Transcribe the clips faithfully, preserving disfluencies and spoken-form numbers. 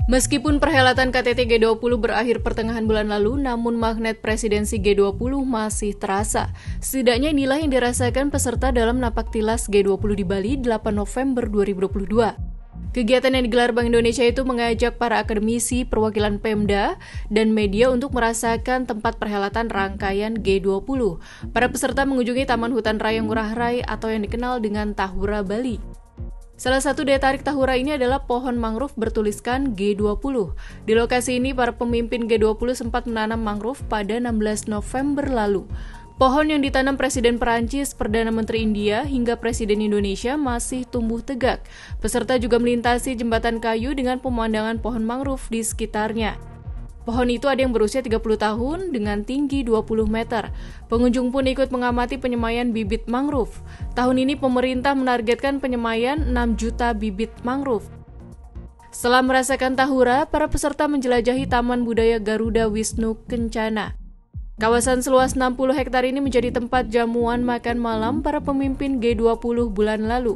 Meskipun perhelatan K T T G dua puluh berakhir pertengahan bulan lalu, namun magnet presidensi G dua puluh masih terasa. Setidaknya inilah yang dirasakan peserta dalam Napaktilas G dua puluh di Bali delapan November dua ribu dua puluh dua. Kegiatan yang digelar Bank Indonesia itu mengajak para akademisi, perwakilan Pemda, dan media untuk merasakan tempat perhelatan rangkaian G dua puluh. Para peserta mengunjungi Taman Hutan Raya Ngurah Rai atau yang dikenal dengan Tahura Bali. Salah satu daya tarik Tahura ini adalah pohon mangrove bertuliskan G dua puluh. Di lokasi ini, para pemimpin G dua puluh sempat menanam mangrove pada enam belas November lalu. Pohon yang ditanam Presiden Perancis, Perdana Menteri India, hingga Presiden Indonesia masih tumbuh tegak. Peserta juga melintasi jembatan kayu dengan pemandangan pohon mangrove di sekitarnya. Pohon itu ada yang berusia tiga puluh tahun dengan tinggi dua puluh meter. Pengunjung pun ikut mengamati penyemaian bibit mangrove. Tahun ini pemerintah menargetkan penyemaian enam juta bibit mangrove. Setelah merasakan Tahura, para peserta menjelajahi Taman Budaya Garuda Wisnu Kencana. Kawasan seluas enam puluh hektar ini menjadi tempat jamuan makan malam para pemimpin G dua puluh bulan lalu.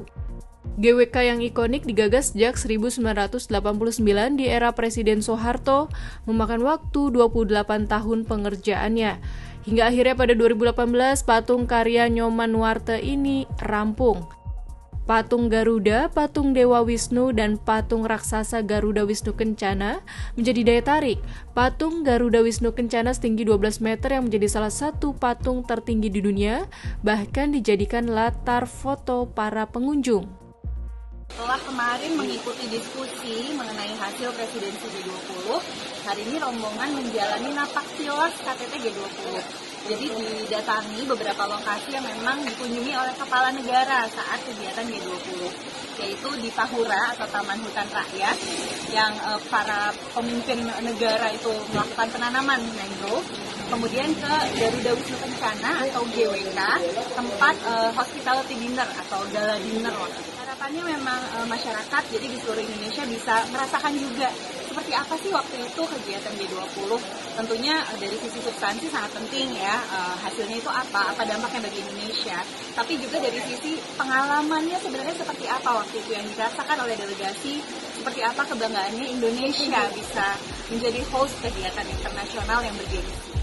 G W K yang ikonik digagas sejak seribu sembilan ratus delapan puluh sembilan di era Presiden Soeharto, memakan waktu dua puluh delapan tahun pengerjaannya. Hingga akhirnya pada dua ribu delapan belas, patung karya Nyoman Nuarte ini rampung. Patung Garuda, patung Dewa Wisnu, dan patung raksasa Garuda Wisnu Kencana menjadi daya tarik. Patung Garuda Wisnu Kencana setinggi dua belas meter yang menjadi salah satu patung tertinggi di dunia, bahkan dijadikan latar foto para pengunjung. Setelah kemarin mengikuti diskusi mengenai hasil presidensi G dua puluh, hari ini rombongan menjalani Napaktilas K T T G dua puluh. Jadi didatangi beberapa lokasi yang memang dikunjungi oleh kepala negara saat kegiatan G dua puluh, yaitu di Tahura atau Taman Hutan Rakyat yang eh, para pemimpin negara itu melakukan penanaman mangrove, kemudian ke Garuda Wisnu Kencana atau G W K, tempat eh, hospitality dinner atau gala dinner. Harapannya memang e, masyarakat jadi di seluruh Indonesia bisa merasakan juga seperti apa sih waktu itu kegiatan G dua puluh. Tentunya e, dari sisi substansi sangat penting ya, e, hasilnya itu apa, apa dampaknya bagi Indonesia. Tapi juga dari sisi pengalamannya sebenarnya seperti apa waktu itu yang dirasakan oleh delegasi, seperti apa kebanggaannya Indonesia bisa menjadi host kegiatan internasional yang bergengsi.